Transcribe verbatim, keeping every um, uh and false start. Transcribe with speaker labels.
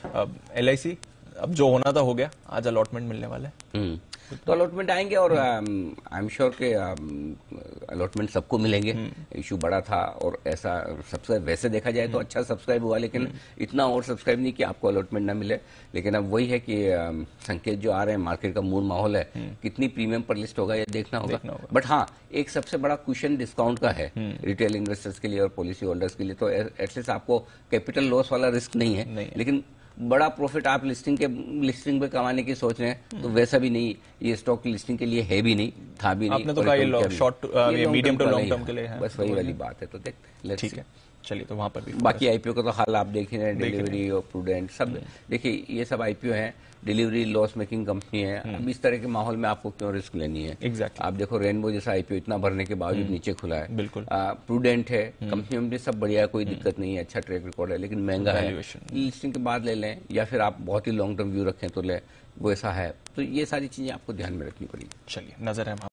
Speaker 1: L I सी अब जो होना था हो गया, आज अलॉटमेंट मिलने वाला है।
Speaker 2: तो अलॉटमेंट आएंगे और आई एम श्योर के अलॉटमेंट सबको मिलेंगे। इशू बड़ा था और ऐसा सबसे वैसे देखा जाए तो अच्छा सब्सक्राइब हुआ, लेकिन इतना और सब्सक्राइब नहीं कि आपको अलॉटमेंट ना मिले। लेकिन अब वही है कि um, संकेत जो आ रहे हैं, मार्केट का मूड माहौल है, कितनी प्रीमियम पर लिस्ट होगा ये देखना होगा, देखना होगा। बट हाँ, एक सबसे बड़ा क्वेश्चन डिस्काउंट का है रिटेल इन्वेस्टर्स के लिए और पॉलिसी होल्डर्स के लिए। तो एटलीस्ट आपको कैपिटल लॉस वाला रिस्क नहीं है, नहीं है। लेकिन बड़ा प्रॉफिट आप लिस्टिंग के लिस्टिंग पे कमाने की सोच रहे हैं तो वैसा भी नहीं, ये स्टॉक लिस्टिंग के लिए है भी नहीं, था भी नहीं।
Speaker 1: आपने तो कहा short medium to long term के लिए है,
Speaker 2: बस वही वाली बात है। तो देख
Speaker 1: ठीक है, चलिए तो वहां पर भी
Speaker 2: बाकी आईपीओ का तो हाल आप देख रहे हैं, डिलीवरी और प्रूडेंट सब देखिए, ये सब आईपीओ है। डिलीवरी लॉस मेकिंग कंपनी है। अब इस तरह के माहौल में आपको क्यों रिस्क लेनी है?
Speaker 1: एग्जैक्टली।
Speaker 2: आप देखो रेनबो जैसा आईपीओ इतना भरने के बावजूद नीचे खुला है,
Speaker 1: बिल्कुल।
Speaker 2: प्रूडेंट है, कंपनी में सब बढ़िया है, कोई दिक्कत नहीं है, अच्छा ट्रैक रिकॉर्ड है, लेकिन महंगा है। लिस्टिंग के बाद ले लें या फिर आप बहुत ही लॉन्ग टर्म व्यू रखें तो ले, वो ऐसा है। तो ये सारी चीजें आपको ध्यान में रखनी पड़ेगी।
Speaker 1: चलिए, नजर है।